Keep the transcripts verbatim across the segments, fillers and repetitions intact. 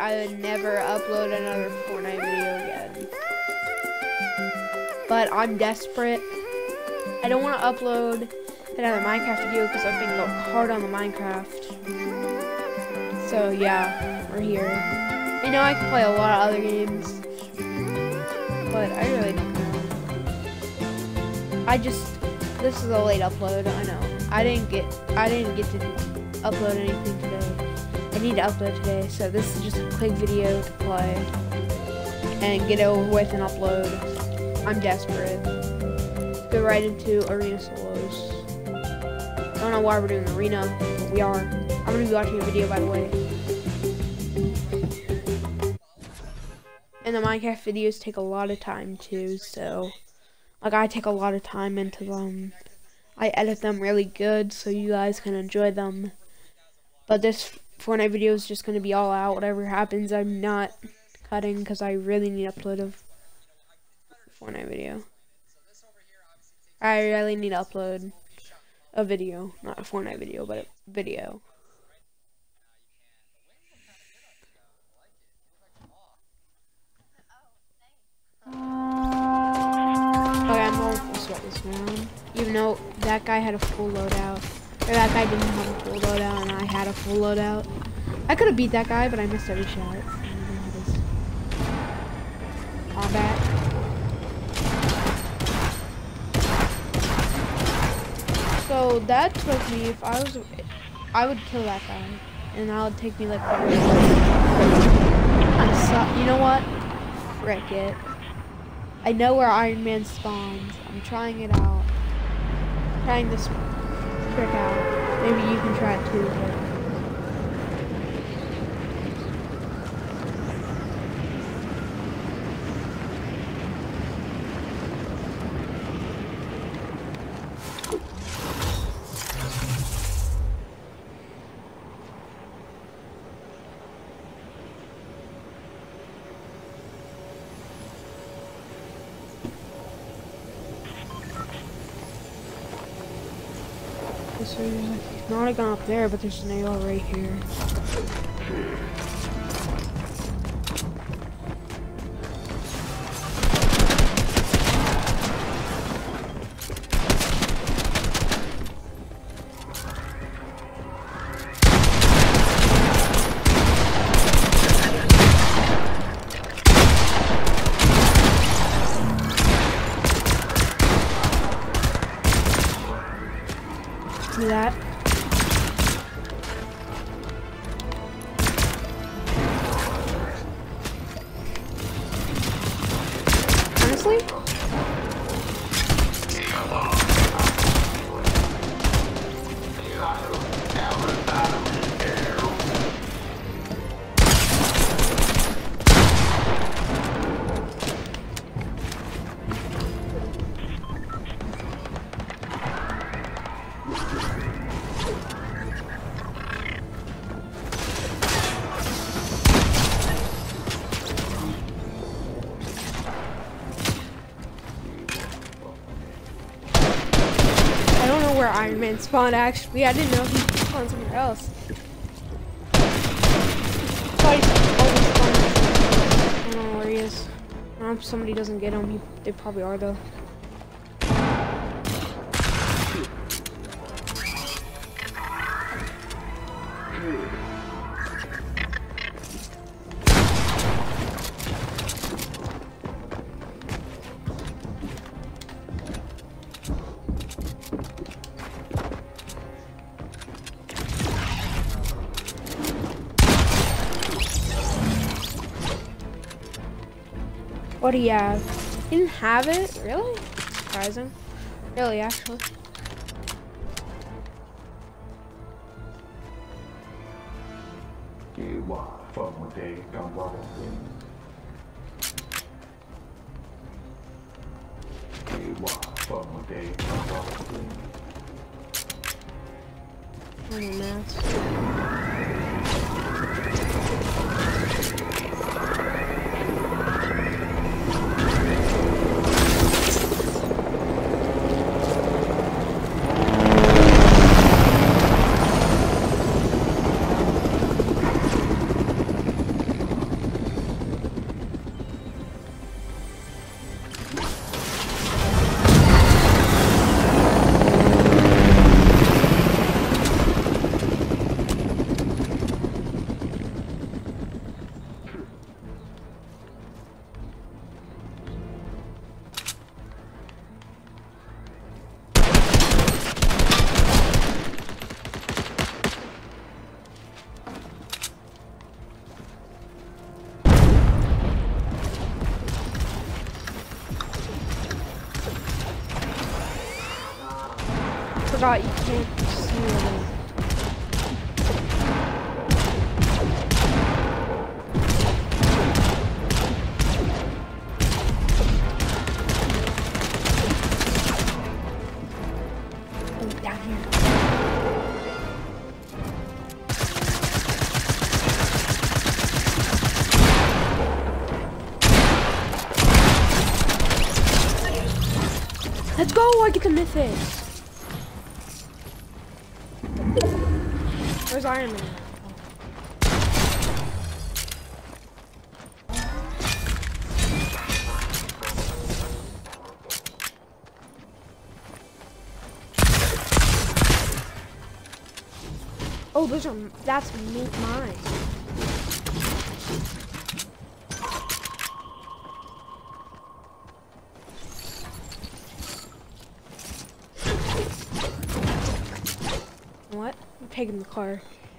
I would never upload another Fortnite video again. But I'm desperate. I don't want to upload another Minecraft video because I've been going hard on the Minecraft. So yeah, we're here. I know I can play a lot of other games, but I really don't know. I just, this is a late upload, I know. I didn't get, I didn't get to upload anything today. I need to upload today, so this is just a quick video to play and get it over with and upload. I'm desperate. Go right into arena solos. I don't know why we're doing arena, but we are. I'm gonna be watching a video, by the way. And the Minecraft videos take a lot of time too, so like I take a lot of time into them. I edit them really good so you guys can enjoy them. But this Fortnite video is just gonna be all out. Whatever happens, I'm not cutting because I really need to upload a Fortnite video. I really need to upload a video, not a Fortnite video, but a video. Okay, I'm going to sweat this round. Even though that guy had a full loadout. Or that guy didn't have a full loadout and I had a full loadout. I could have beat that guy, but I missed every shot. Combat. So that took me, if I was, I would kill that guy. And that would take me like four minutes. I'm so, you know what? Frick it. I know where Iron Man spawns. I'm trying it out. Trying this trick out. Maybe you can try it too. But It's not gone up there, but there's an A R right here. Do that. Honestly? Where Iron Man spawned actually. I didn't know he spawned somewhere else. I don't know where he is. I don't know if somebody doesn't get him. He, they probably are though. What do you have? He didn't have it? Really? Surprising. Really, actually. Oh, my mask. forgot you can't see it. Oh, down here. Let's go! I get the mythic. Where's Iron Man? Oh, those are, that's me, mine. What? I'm taking the car.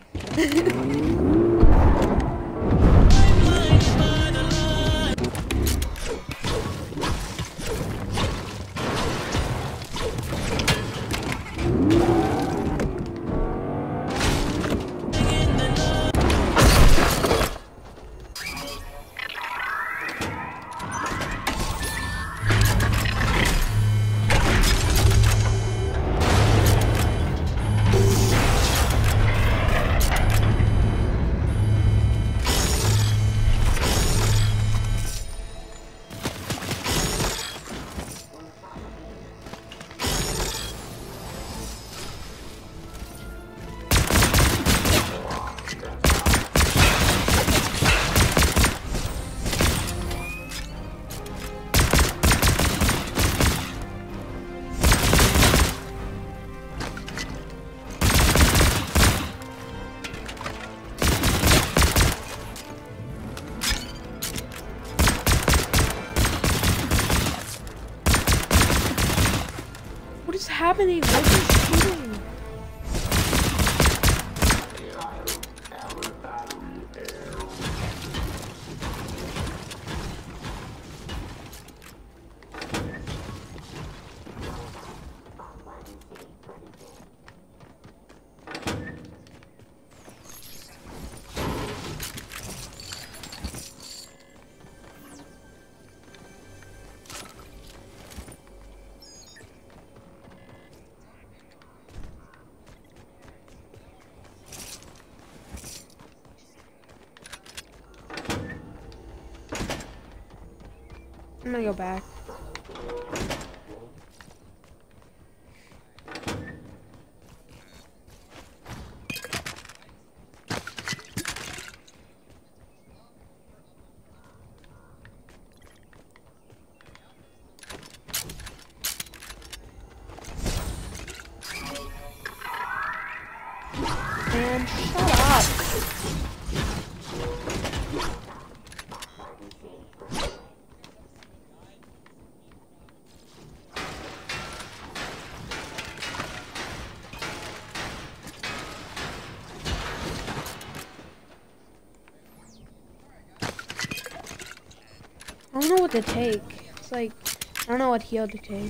What is happening? What is shooting? I'm gonna go back. Man, shut up. I don't know what to take. It's like, I don't know what heal to take.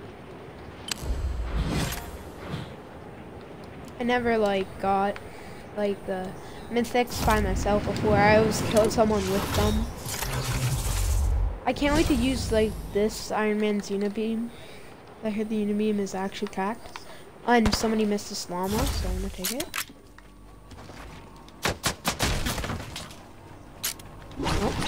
I never like got like uh, mythics by myself before. I always killed someone with them. I can't wait to use like this Iron Man's Unibeam. I heard the Unibeam is actually cracked. And somebody missed a llama, so I'm gonna take it. Oh.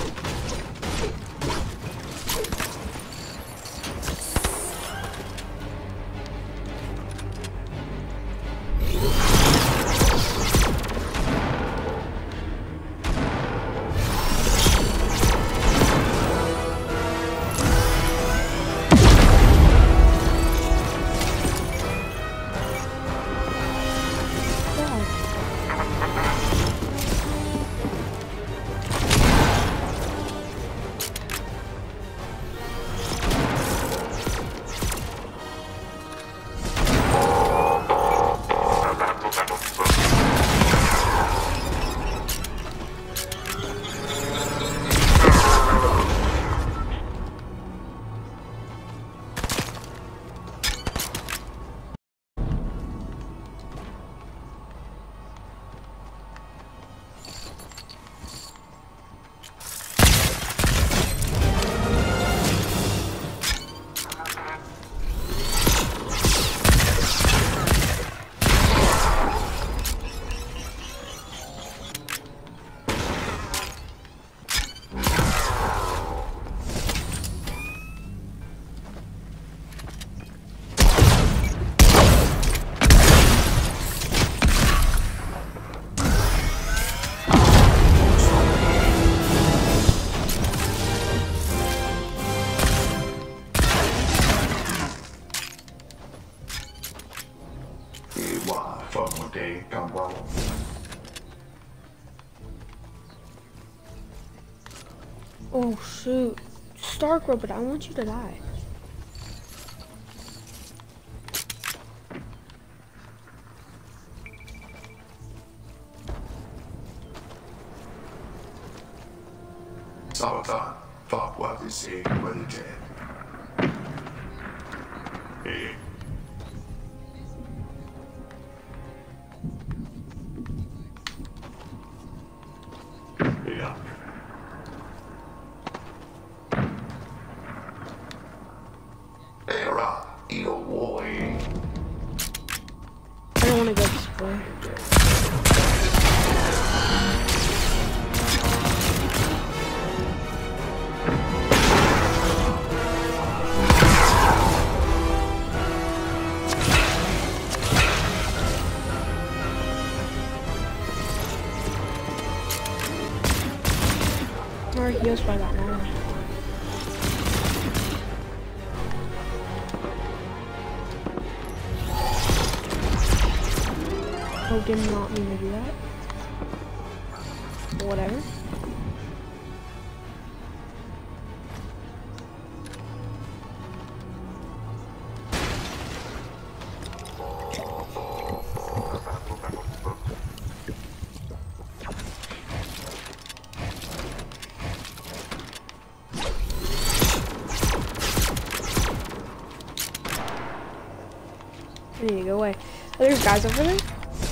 Oh shoot. Stark Robot, I want you to die. Sabotan, fuck what is saying when it's dead. Hey. Yeah. Era, you boy. I don't want to go this way. Or heals by that now. Oh, did not mean to do that. Whatever. I need to go away. Oh, there's guys over there?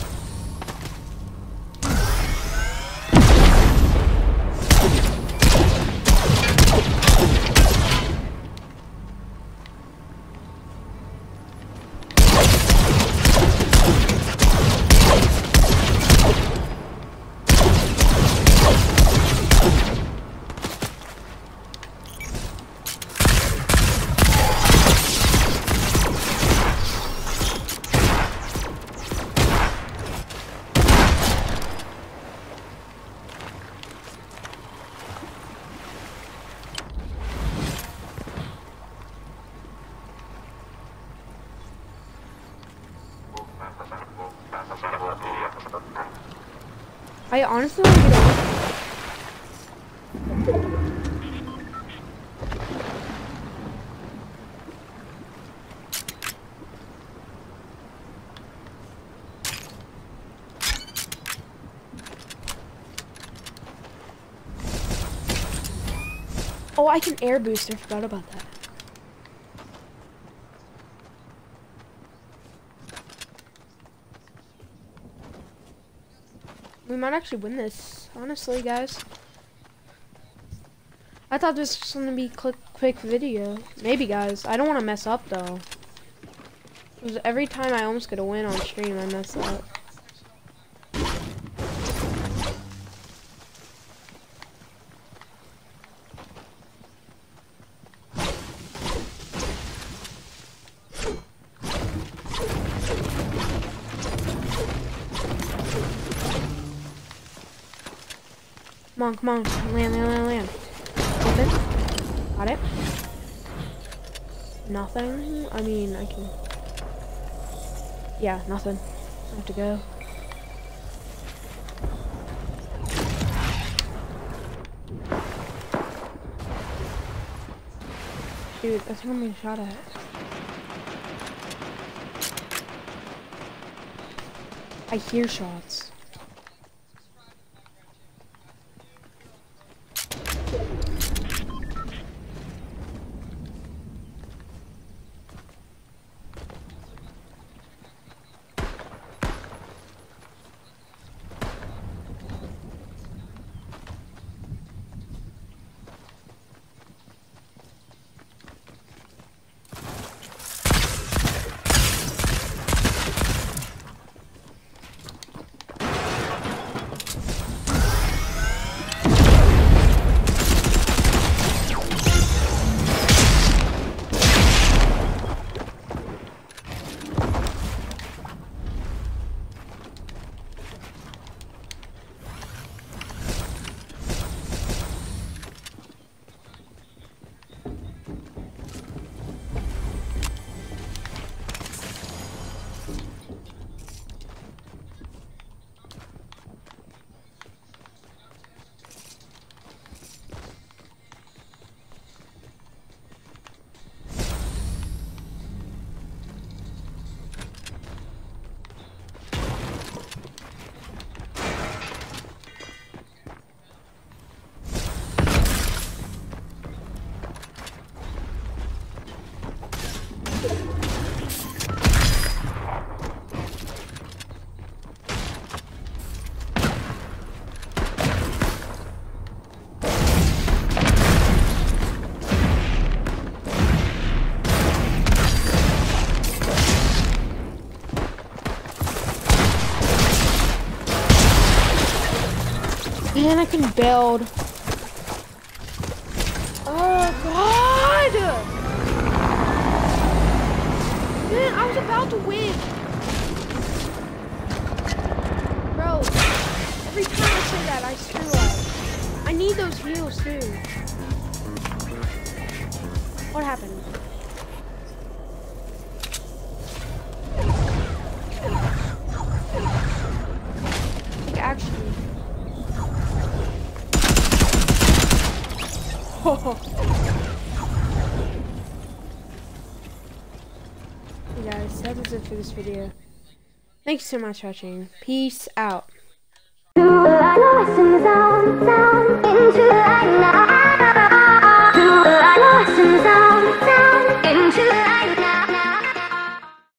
I honestly want to get out. Oh, I can air boost. I forgot about that. might actually win this, honestly, guys. I thought this was gonna be a quick, quick video. Maybe, guys. I don't want to mess up, though. Because every time I almost get a win on stream, I mess up. Come on, come on. Land, land, land, land. Open. Got it. Nothing. I mean, I can... Yeah, nothing. I have to go. Dude, I think I'm being shot at. I hear shots. Man, I can build. Oh God! Man, I was about to win. Bro, every time I say that, I screw up. I need those heals too. What happened? Like, actually. Hey guys, that is it for this video. Thanks so much for watching. Peace out.